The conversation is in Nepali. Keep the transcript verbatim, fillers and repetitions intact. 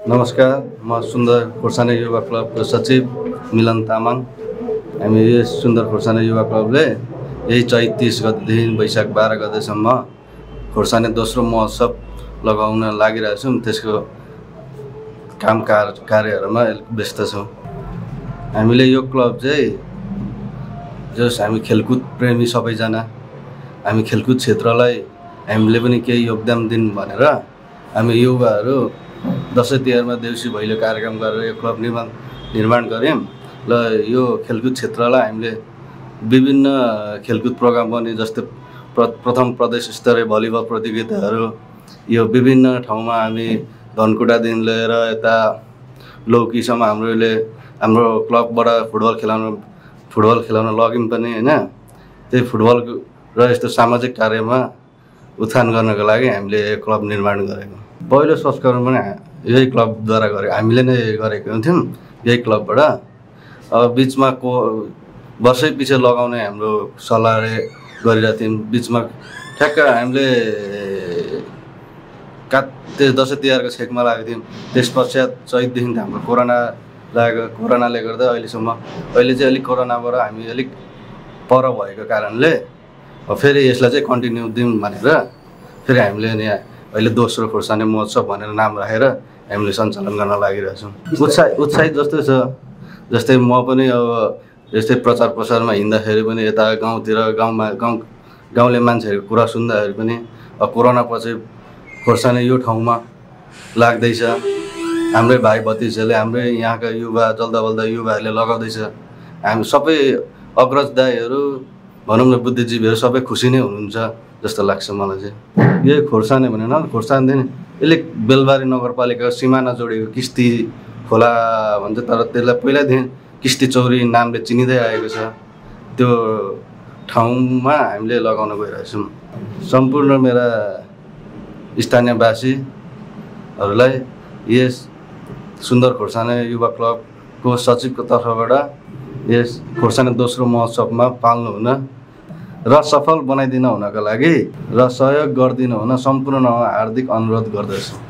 नमस्कार, म सुन्दर खोर्सानी युवा क्लबको सचिव मिलन तामाङ। हामी यस सुन्दर खोर्सानी युवा क्लबले यही चैत तीस गतेदेखि वैशाख बाह्र गतेसम्म खोर्सानी दोस्रो महोत्सव लगाउन लागिरहेका छौँ। त्यसको काम कार्यहरूमा व्यस्त छौँ। हामीले यो क्लब चाहिँ जस हामी खेलकुद प्रेमी सबैजना, हामी खेलकुद क्षेत्रलाई हामीले पनि केही योगदान दिउँ भनेर हामी युवाहरू दसैँ तिहारमा देउसी भैलो कार्यक्रम गरेर यो क्लब निर्माण निर्माण गऱ्यौँ। र यो खेलकुद क्षेत्रलाई हामीले विभिन्न खेलकुद प्रोग्राम पनि जस्तै प्र प्रथम प्रदेश स्तरीय भलिबल प्रतियोगिताहरू यो विभिन्न ठाउँमा हामी धनकुटादेखि लिएर यता लौकीसम्म हाम्रोले हाम्रो क्लबबाट फुटबल खेलाउन फुटबल खेलाउन लग्यौँ पनि होइन। त्यही फुटबल र यस्तो सामाजिक कार्यमा उत्थान गर्नको लागि हामीले क्लब निर्माण गरेको। पहिलो संस्करण पनि यही क्लबद्वारा गरेको, हामीले नै गरेको थियौँ यही क्लबबाट। अब बिचमा को वर्षै पछि लगाउने हाम्रो सल्लाहले गरिरहेको थियौँ। बिचमा ठ्याक्क हामीले कात त्यस दसैँ तिहारको छेकमा लागेको थियौँ। त्यस पश्चात चैतदेखि हाम्रो कोरोना लागेको, कोरोनाले गर्दा अहिलेसम्म अहिले चाहिँ अलिक कोरोनाबाट हामी अलिक पर भएको कारणले फेरि यसलाई चाहिँ कन्टिन्यू दिउँ भनेर फेरि हामीले यहाँ अहिले दोस्रो खोर्सानी महोत्सव भनेर नाम राखेर हामीले सञ्चालन गर्न लागिरहेछौँ। उत्साह उत्साहित जस्तो छ। जस्तै म पनि अब यस्तै प्रचार प्रसारमा हिँड्दाखेरि पनि यता गाउँतिर गाउँमा गाउँ गाउँले मान्छेहरूको कुरा सुन्दाखेरि पनि अब कोरोना पछि खोर्सानी यो ठाउँमा लाग्दैछ, हाम्रै भाइ भतिजाले हाम्रै यहाँका युवा जल्दा बल्दा युवाहरूले लगाउँदैछ। हामी सबै अग्रज दाइहरू भनौँ न बुद्धिजीवीहरू सबै खुसी नै हुनुहुन्छ जस्तो लाग्छ मलाई चाहिँ। यही खोर्सानी भने न खोर्सानीदेखि अलिक बेलबारी नगरपालिकाको सिमाना जोडेको किस्ती खोला भन्छ, तर त्यसलाई पहिलादेखि किस्ती चौरी नामले चिनिँदै आएको छ। त्यो ठाउँमा हामीले लगाउन गइरहेछौँ। सम्पूर्ण मेरा स्थानीयवासीहरूलाई यस सुन्दर खोर्सानी युवा क्लबको सचिवको तर्फबाट यस खोर्सानी दोस्रो महोत्सवमा पाल्नु हुन र सफल बनाइदिन हुनका लागि र सहयोग गरिदिनु हुन सम्पूर्ण हार्दिक अनुरोध गर्दछु।